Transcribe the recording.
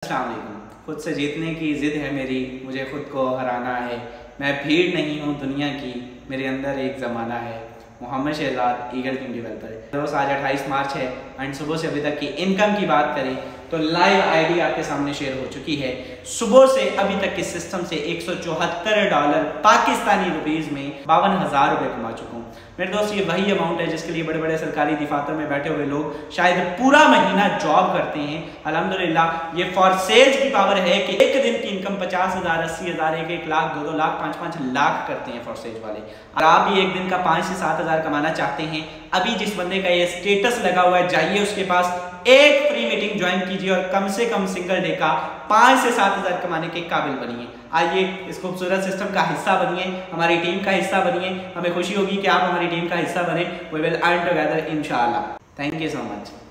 अस्सलाम वालेकुम। खुद से जीतने की ज़िद है मेरी, मुझे खुद को हराना है। मैं भीड़ नहीं हूँ दुनिया की, मेरे अंदर एक ज़माना है। Mohammad Shahzad, eagle team developer. दोस्त आज 28 मार्च है एंड सुबह से अभी तक की इनकम की बात करें तो लाइव आईडी आपके सामने शेयर हो चुकी है। सुबह से अभी तक के सिस्टम से $174 पाकिस्तानी रुपीस में 52,000 रुपये कमा चुका हूँ। मेरे दोस्त ये वही अमाउंट है जिसके लिए बड़े बड़े सरकारी दफातर में बैठे हुए लोग शायद पूरा महीना जॉब करते हैं। अल्हम्दुलिल्लाह ये फॉर सेल्स की पावर है कि एक दिन की इनकम 50,000, 80,000, 1 लाख, 2 लाख, 5 लाख करते हैं फॉर सेल्स वाले। अगर आप भी एक दिन का 5 से 7,000 कमाना चाहते हैं, अभी जिस बंदे का ये स्टेटस लगा हुआ है जाइए उसके पास, एक फ्री मीटिंग ज्वाइन कीजिए और कम से कम सिंगल डे का 5 से 7,000 कमाने के काबिल बनिए। आइए इस खूबसूरत सिस्टम का हिस्सा बनिए, हमारी टीम का हिस्सा बनिए। हमें खुशी होगी कि आप हमारी टीम का हिस्सा बने। वी विल अर्न टुगेदर इंशाअल्लाह। Thank you so much.